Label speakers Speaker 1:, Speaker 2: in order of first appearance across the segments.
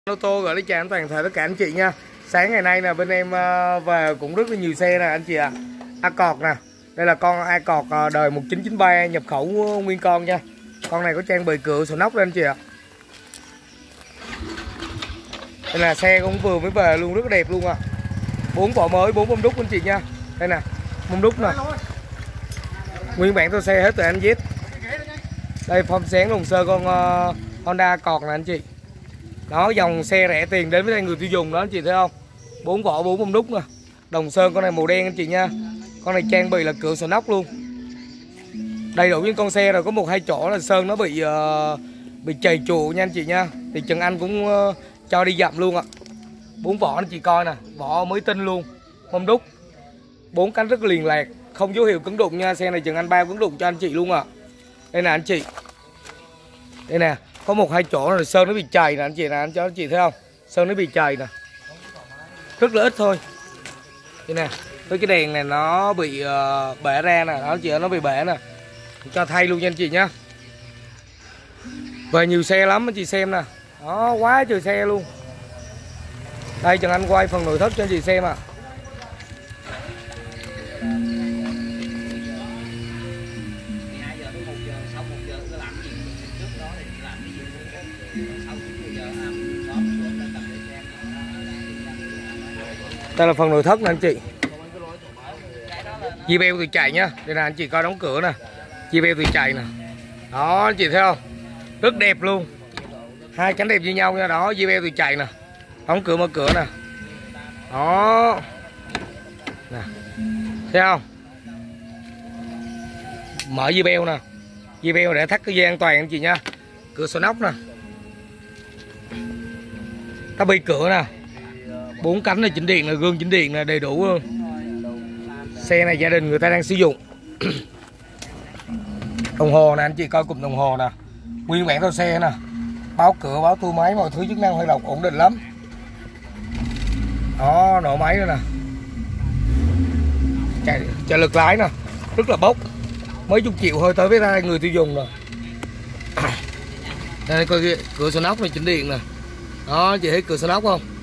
Speaker 1: Ô tô gửi đến chào toàn thể tất cả anh chị nha. Sáng ngày nay là bên em về cũng rất là nhiều xe nè anh chị ạ. Accord nè. Đây là con Accord đời 1993 nhập khẩu nguyên con nha. Con này có trang bị cửa sổ nóc lên anh chị ạ. Đây là xe cũng vừa mới về luôn, rất đẹp luôn à. 4 vỏ mới, 4 bông đúc anh chị nha. Đây nè, bông đúc nè. Nguyên bản tôi xe hết từ anh Z. Đây phong sáng lùng sơ con Honda Accord nè anh chị. Đó, dòng xe rẻ tiền đến với người tiêu dùng đó anh chị thấy không? 4 vỏ 4 bông đúc nè. Đồng sơn con này màu đen anh chị nha. Con này trang bị là cửa sổ nóc luôn. Đầy đủ những con xe rồi, có 1-2 chỗ là sơn nó bị chày chù nha anh chị nha. Thì Trần Anh cũng cho đi dặm luôn ạ. 4 vỏ anh chị coi nè, vỏ mới tinh luôn, bông đúc. 4 cánh rất liền lạc, không dấu hiệu cứng đụng nha. Xe này Trần Anh bao cứng đụng cho anh chị luôn ạ. Đây nè anh chị. Đây nè, có 1-2 chỗ rồi sơn nó bị chày nè anh chị nè, anh cho anh chị thấy không? Sơn nó bị chày nè. Rất là ít thôi. Đây nè, với cái đèn này nó bị bể ra nè, đó anh chị, nó bị bể nè. Cho thay luôn nha anh chị nhá. Về nhiều xe lắm anh chị xem nè. Đó, quá trời xe luôn. Đây Trần Anh quay phần nội thất cho anh chị xem ạ. Đây là phần nội thất nè anh chị. Dì beo từ chạy nhá. Đây là anh chị coi đóng cửa nè. Dì beo từ chạy nè. Đó anh chị thấy không? Rất đẹp luôn. Hai cánh đẹp như nhau nha. Đó, dì beo từ chạy nè. Đóng cửa mở cửa nè. Đó nè. Thấy không? Mở dì beo nè. Dì beo để thắt cái dây an toàn anh chị nha. Cửa sổ nóc nè. Cái bi cửa nè. 4 cánh là chỉnh điện là gương chỉnh điện là đầy đủ luôn. Xe này gia đình người ta đang sử dụng. Đồng hồ nè anh chị coi cụm đồng hồ nè. Nguyên bản theo xe nè. Báo cửa, báo tua máy, mọi thứ chức năng hoạt động ổn định lắm. Đó, nổ máy nữa nè. Chạy lực lái nè. Rất là bốc. Mấy chục triệu thôi tới với ra người tiêu dùng rồi. Đây coi kìa, cửa sổ nóc này chỉnh điện nè. Đó, chị thấy cửa sổ nóc không?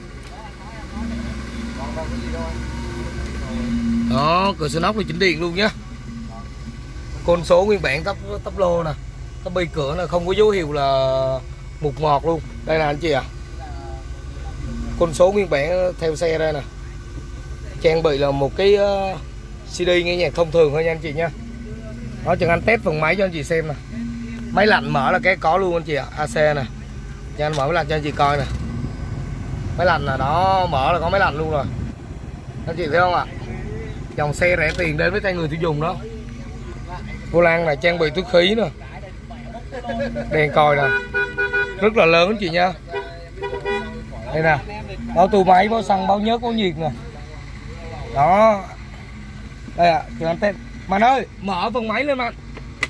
Speaker 1: Đó, cửa sổ nóc này chỉnh điện luôn nhá. Côn số nguyên bản tắp lô nè. Cái bi cửa là không có dấu hiệu là mục ngọt luôn. Đây là anh chị ạ. Côn số nguyên bản theo xe đây nè. Trang bị là một cái CD nghe nhạc thông thường thôi nha anh chị nha. Đó, Trần Anh test phần máy cho anh chị xem nè. Máy lạnh mở là cái có luôn anh chị ạ. AC nè. Cho anh mở máy lạnh cho anh chị coi nè. Máy lạnh là đó, mở là có máy lạnh luôn rồi. Anh chị thấy không ạ? Dòng xe rẻ tiền đến với tay người tiêu dùng đó. Vô lăng này trang bị túi khí nè. Đèn còi nè. Rất là lớn anh chị nha. Đây nè. Báo tua máy, báo xăng, báo nhớt, báo nhiệt nè. Đó. Đây ạ, Trần Anh test. Mạnh ơi, mở phần máy lên mạnh.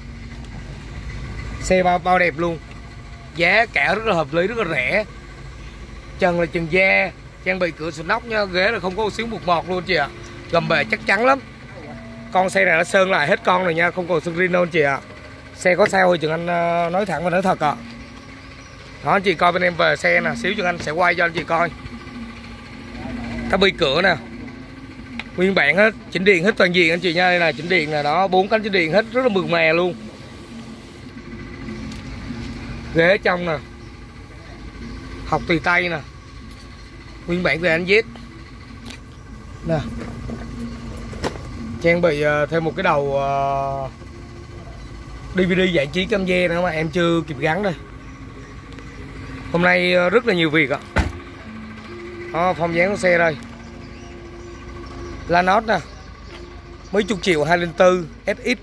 Speaker 1: Xe bao đẹp luôn. Giá cả rất là hợp lý, rất là rẻ. Trần là trần da, trang bị cửa sổ nóc nha, ghế là không có một xíu mục mọt luôn chị ạ. Gầm bề chắc chắn lắm. Con xe này đã sơn lại hết con rồi nha, không còn sơn rin đâu anh chị ạ. Xe có sao thì Trần Anh nói thẳng và nói thật ạ. Đó anh chị coi bên em về xe nè, xíu Trần Anh sẽ quay cho anh chị coi. Cái bi cửa nè. Nguyên bản hết, chỉnh điện hết toàn diện anh chị nha, đây là chỉnh điện nè, đó, 4 cánh chỉnh điện hết, rất là mượt mà luôn. Ghế trong nè. Học tùy tay nè. Nguyên bản về anh Z nè. Trang bị thêm một cái đầu DVD giải trí cam dê nữa mà em chưa kịp gắn đây. Hôm nay rất là nhiều việc ạ. Đó, phong dáng của xe đây. Lanos nè. Mấy chục triệu 204 SX.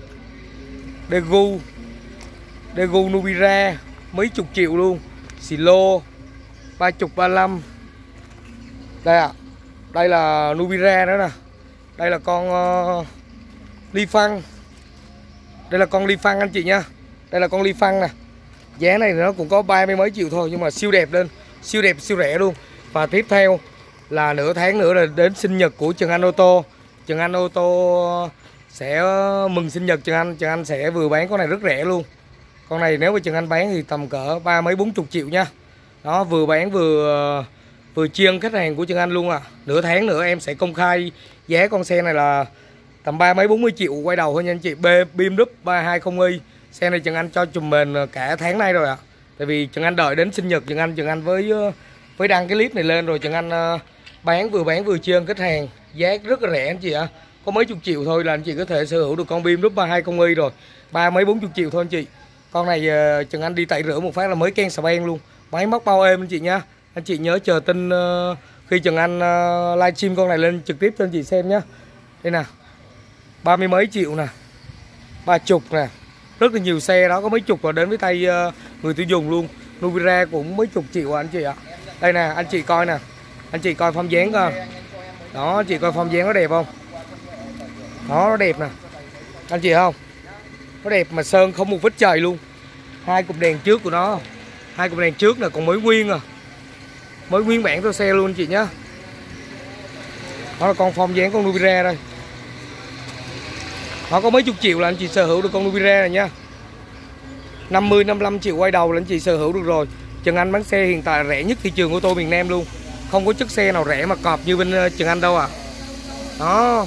Speaker 1: Daewoo Nubira mấy chục triệu luôn. Silo 30 35. Đây ạ. Đây là Nubira nữa nè. Đây là con Li Fang. Đây là con Li Fang anh chị nha. Đây là con Li Fang nè. Giá này nó cũng có 30 mấy triệu thôi nhưng mà siêu đẹp lên, siêu đẹp siêu rẻ luôn. Và tiếp theo là nửa tháng nữa là đến sinh nhật của Trần Anh Ô Tô. Trần Anh Ô Tô sẽ mừng sinh nhật Trần Anh sẽ vừa bán con này rất rẻ luôn. Con này nếu mà Trần Anh bán thì tầm cỡ 30 mấy 40 triệu nha. Đó, vừa bán vừa chiên khách hàng của Trần Anh luôn à. Nửa tháng nữa em sẽ công khai giá con xe này là tầm 30-40 triệu quay đầu thôi nha anh chị. BMW 320i. Xe này Trần Anh cho chùm mền cả tháng nay rồi ạ. Tại vì Trần Anh đợi đến sinh nhật Trần Anh với đăng cái clip này lên rồi Trần Anh bán vừa chiên khách hàng, giá rất là rẻ anh chị ạ. Có mấy chục triệu thôi là anh chị có thể sở hữu được con BMW 320i rồi. 30-40 triệu thôi anh chị. Con này Trần Anh đi tẩy rửa một phát là mới ken xà beng luôn. Máy móc bao êm anh chị nha. Anh chị nhớ chờ tin khi Trần Anh livestream con này lên trực tiếp cho anh chị xem nhé. Đây nè, 30 mấy triệu nè, 30 nè, rất là nhiều xe đó, có mấy chục rồi đến với tay người tiêu dùng luôn. Nubira cũng mấy chục triệu anh chị ạ. Đây nè, anh chị coi nè, anh chị coi form dáng coi. Đó, anh chị coi form dáng nó đẹp không? Đó, nó đẹp nè, anh chị không? Nó đẹp mà sơn không một vết chày luôn. Hai cụm đèn trước của nó, hai cụm đèn trước nè còn mới nguyên à, mới nguyên bản theo xe luôn anh chị nhá. Đó là con form dáng con Nubira đây. Nó có mấy chục triệu là anh chị sở hữu được con Nubira này nha. 50-55 triệu quay đầu là anh chị sở hữu được rồi. Trần Anh bán xe hiện tại rẻ nhất thị trường ô tô miền Nam luôn. Không có chiếc xe nào rẻ mà cọp như bên Trần Anh đâu à. Đó,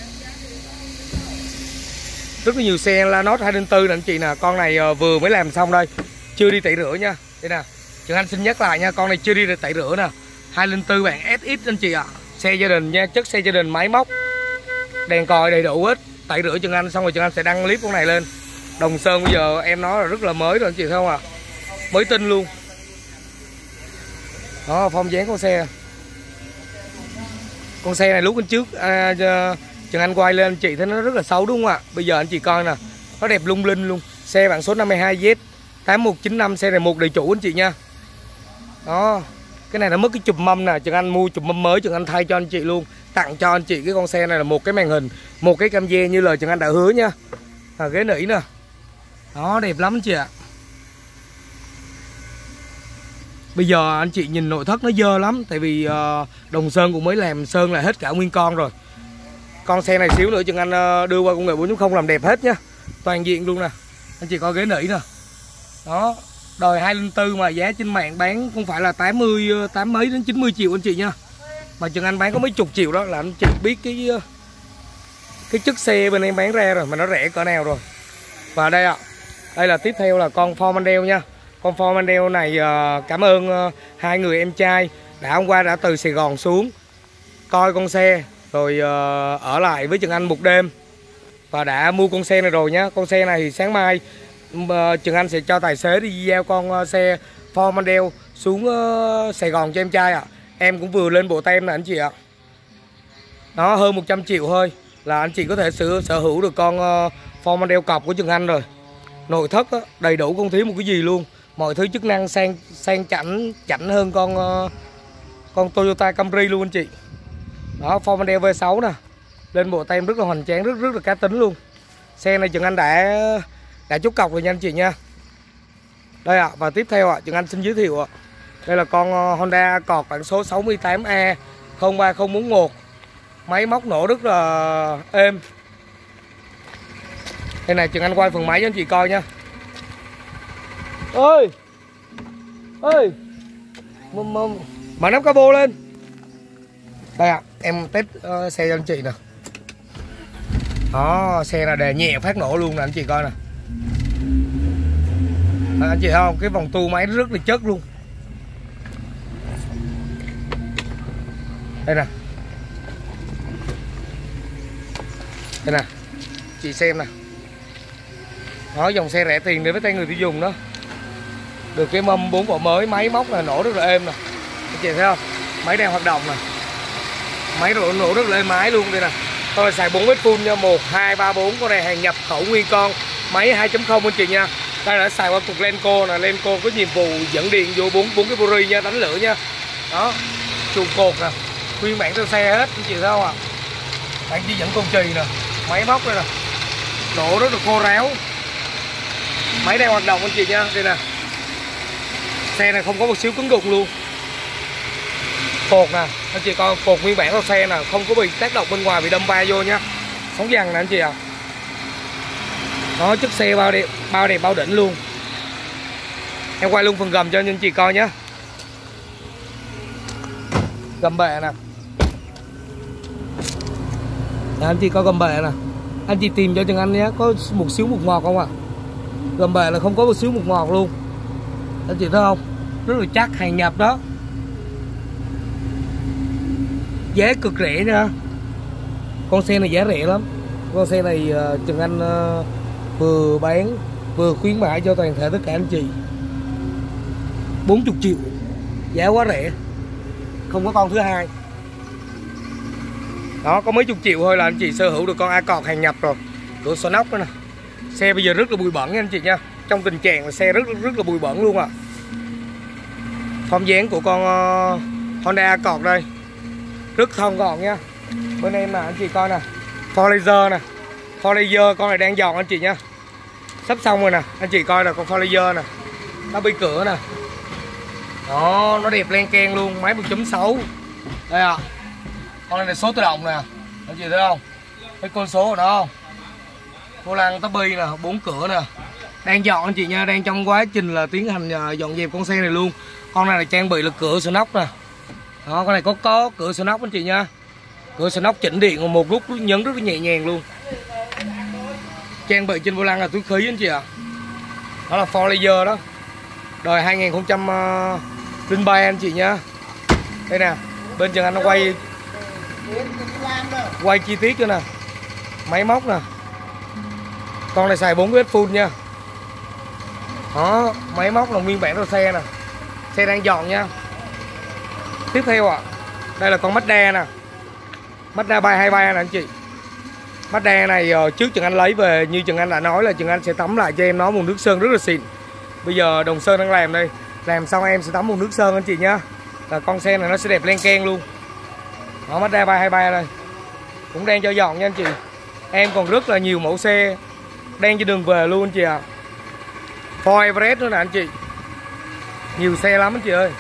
Speaker 1: rất là nhiều xe Lanos 204 nè anh chị nè. Con này vừa mới làm xong đây, chưa đi tẩy rửa nha. Đây nè, Trần Anh xin nhắc lại nha, con này chưa đi tẩy rửa nè. 204 bản SX anh chị ạ. Xe gia đình nha, chất xe gia đình, máy móc, đèn còi đầy đủ hết. Tẩy rửa Trần Anh xong rồi Trần Anh sẽ đăng clip con này lên. Đồng sơn bây giờ em nói là rất là mới rồi anh chị thấy không ạ? Mới tinh luôn. Đó, form dáng con xe. Con xe này lúc bên trước Trần Anh quay lên anh chị thấy nó rất là xấu đúng không ạ? Bây giờ anh chị coi nè, nó đẹp lung linh luôn. Xe bản số 52Z 8195, xe này một đầy chủ anh chị nha. Đó, cái này nó mất cái chùm mâm nè, Trần Anh mua chùm mâm mới Trần Anh thay cho anh chị luôn. Tặng cho anh chị cái con xe này là một cái màn hình, một cái cam dê như lời Trần Anh đã hứa nha. Ghế nỉ nè. Đó, đẹp lắm anh chị ạ. Bây giờ anh chị nhìn nội thất nó dơ lắm. Tại vì Đồng Sơn cũng mới làm sơn lại hết cả nguyên con rồi. Con xe này xíu nữa Trần Anh đưa qua công nghệ 4.0 làm đẹp hết nhá. Toàn diện luôn nè. Anh chị coi ghế nỉ nè. Đó, đời 204 mà giá trên mạng bán không phải là 80 mấy đến 90 triệu anh chị nha. Mà Trần Anh bán có mấy chục triệu đó là anh chị biết cái chất xe bên em bán ra rồi mà nó rẻ cỡ nào rồi. Và đây ạ, đây là tiếp theo là con Ford Mondeo nha. Con Ford Mondeo này cảm ơn hai người em trai hôm qua đã từ Sài Gòn xuống coi con xe rồi ở lại với Trần Anh một đêm và đã mua con xe này rồi nhá. Con xe này thì sáng mai Trần Anh sẽ cho tài xế đi giao con xe Ford Mondeo xuống Sài Gòn cho em trai ạ. Em cũng vừa lên bộ tem nè anh chị ạ. Nó hơn 100 triệu thôi là anh chị có thể sở hữu được con Ford Mondeo cọc của Trần Anh rồi. Nội thất đầy đủ không thiếu một cái gì luôn. Mọi thứ chức năng sang chảnh hơn con Toyota Camry luôn anh chị. Đó, Ford Mondeo V6 nè. Lên bộ tem rất là hoành tráng, rất là cá tính luôn. Xe này Trần Anh đã chốt cọc rồi nha anh chị nha. Đây ạ, và tiếp theo Trần Anh xin giới thiệu ạ. Đây là con Honda Accord bản số 68A 03041. Máy móc nổ rất là êm. Đây này, Trần Anh quay phần máy cho anh chị coi nha. Ơi mở nắp capo lên. Đây ạ, em test xe cho anh chị nè. Đó, xe là đè nhẹ phát nổ luôn nè anh chị coi nè. Anh chị thấy không, cái vòng tua máy rất là chất luôn. Đây nè, đây nè, chị xem nè. Đó, dòng xe rẻ tiền đến với tay người tiêu dùng đó. Được cái mâm 4 vỏ mới, máy móc là nổ rất là êm nè. Anh chị thấy không, máy đang hoạt động nè. Máy nổ rất là êm máy luôn. Đây nè, con này xài 4 mét full nha, 1, 2, 3, 4. Con này hàng nhập khẩu nguyên con, máy 2.0 anh chị nha. Đây là xài qua cục Lenco nè. Lenco có nhiệm vụ dẫn điện vô 4 cái buri nha, đánh lửa nha. Đó, trụ cột nè, nguyên bản theo xe hết anh chị thấy không ạ? Bạn chỉ dẫn con chì nè, máy móc đây nè, nổ rất là khô ráo. Máy đang hoạt động anh chị nha. Đây nè, xe này không có một xíu cứng đụng luôn. Cột nè, anh chị coi cột nguyên bản của xe nè, không có bị tác động bên ngoài bị đâm va vô nha. Sống dằn nè anh chị ạ. Đó, chiếc xe bao đẹp bao đỉnh luôn. Em quay luôn phần gầm cho anh chị coi nhé. Gầm bệ nè. Đấy, anh chị có gầm bệ nè. Anh chị tìm cho Trần Anh nhé, có một xíu bột ngọt không ạ? Gầm bệ là không có một xíu bột ngọt luôn. Anh chị thấy không? Rất là chắc, hàng nhập đó. Giá cực rẻ nha. Con xe này giá rẻ lắm. Con xe này Trần Anh vừa bán vừa khuyến mãi cho toàn thể tất cả anh chị. 40 triệu. Giá quá rẻ. Không có con thứ hai. Đó, có mấy chục triệu thôi là anh chị sở hữu được con Accord hàng nhập rồi. Cửa sổ nóc đó nè. Xe bây giờ rất là bụi bẩn nha anh chị nha. Trong tình trạng là xe rất là bụi bẩn luôn ạ. Form dáng của con Honda Accord đây rất thon gọn nha. Bên em là anh chị coi nè, for laser nè, for laser con này đang giòn anh chị nha. Sắp xong rồi nè, anh chị coi là con for laser nè, nó bị cửa nè. Đó, nó đẹp len keng luôn, máy 1.6. Đây ạ. Con này là số tự động nè, anh chị thấy không? Cái con số của nó không? Vô lăng tắp bi nè, 4 cửa nè. Đang dọn anh chị nha, đang trong quá trình là tiến hành dọn dẹp con xe này luôn. Con này là trang bị là cửa sổ nóc nè. Đó, con này có cửa sổ nóc anh chị nha. Cửa sổ nóc chỉnh điện một lúc nhấn rất là nhẹ nhàng luôn. Trang bị trên vô lăng là túi khí anh chị ạ. Đó là for laser đó. Đời 2003 anh chị nha. Đây nè, bên Trần Anh nó quay chi tiết cho nè. Máy móc nè. Con này xài 4 vết full nha. Đó, máy móc là nguyên bản của xe nè. Xe đang dọn nha. Tiếp theo ạ, đây là con Mazda nè. Mazda 323 nè anh chị. Mazda này trước Trần Anh lấy về, như Trần Anh đã nói là Trần Anh sẽ tắm lại cho em nó một nước sơn rất là xịn. Bây giờ Đồng Sơn đang làm đây. Làm xong em sẽ tắm một nước sơn anh chị nhá. Là con xe này nó sẽ đẹp len keng luôn. Đó, Mazda 323 đây. Cũng đang cho dọn nha anh chị. Em còn rất là nhiều mẫu xe đang trên đường về luôn anh chị ạ. Ford Everest nữa nè anh chị. Nhiều xe lắm anh chị ơi.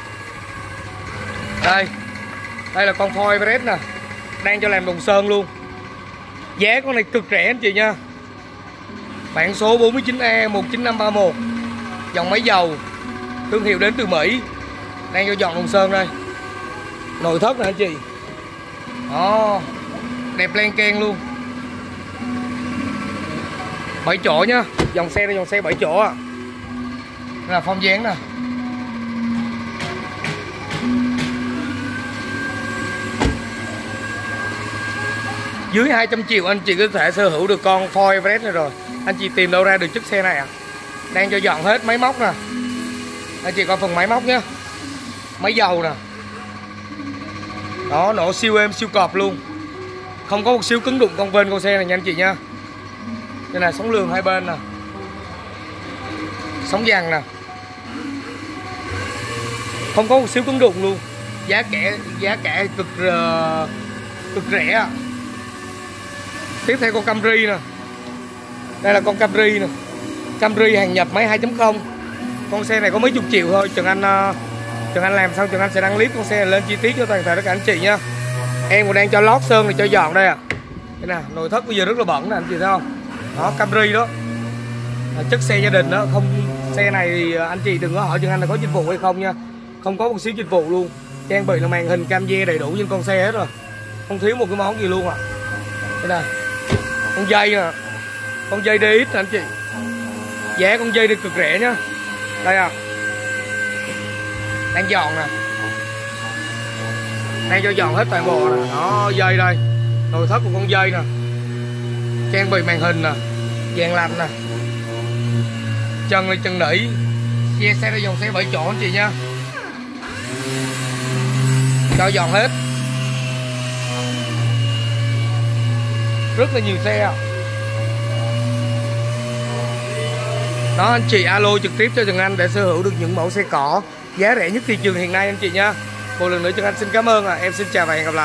Speaker 1: Đây là con Ford Everest nè. Đang cho làm Đồng Sơn luôn. Giá con này cực rẻ anh chị nha. Bản số 49E19531. Dòng máy dầu. Thương hiệu đến từ Mỹ. Đang cho dọn Đồng Sơn đây. Nội thất nè anh chị. Đó. Đẹp len keng luôn. 7 chỗ nha. Dòng xe này dòng xe 7 chỗ à. Đây là form dáng nè. Dưới 200 triệu anh chị có thể sở hữu được con Ford Everest này rồi. Anh chị tìm đâu ra được chiếc xe này ạ? Đang cho dọn hết máy móc nè. Anh chị coi phần máy móc nhé. Máy dầu nè. Đó, nổ siêu êm siêu cọp luôn. Không có một xíu cứng đụng con vên con xe này nha anh chị nha. Đây là sóng lường hai bên nè. Sóng dằn nè. Không có một xíu cứng đụng luôn. Giá cả cực rẻ. Tiếp theo con Camry nè. Đây là con Camry nè. Camry hàng nhập máy 2.0. Con xe này có mấy chục triệu thôi. Trần Anh làm xong Trần Anh sẽ đăng clip con xe này lên chi tiết cho toàn thể tất cả anh chị nha. Em còn đang cho lót sơn này cho dọn đây à. Đây nè, nội thất bây giờ rất là bẩn nè anh chị thấy không? Đó, Camry đó. Chất xe gia đình đó. Không, xe này thì anh chị đừng có hỏi Trần Anh là có dịch vụ hay không nha. Không có một xíu dịch vụ luôn. Trang bị là màn hình cam dê đầy đủ trên con xe hết rồi. Không thiếu một cái món gì luôn à. Đây nè. Con dây nè. Con dây DX nè anh chị. Giá con dây đi cực rẻ nhá. Đây à. Đang dọn nè. Đang cho dọn hết toàn bộ nè. Đó, dây đây. Nội thất của con dây nè. Trang bị màn hình nè. Dàn lạnh nè. Chân là chân nỉ. Xe đây dòng xe 7 chỗ anh chị nha. Cho dọn hết. Rất là nhiều xe. Đó, anh chị alo trực tiếp cho Trần Anh để sở hữu được những mẫu xe cỏ giá rẻ nhất thị trường hiện nay anh chị nha. Một lần nữa Trần Anh xin cảm ơn. Em xin chào và hẹn gặp lại.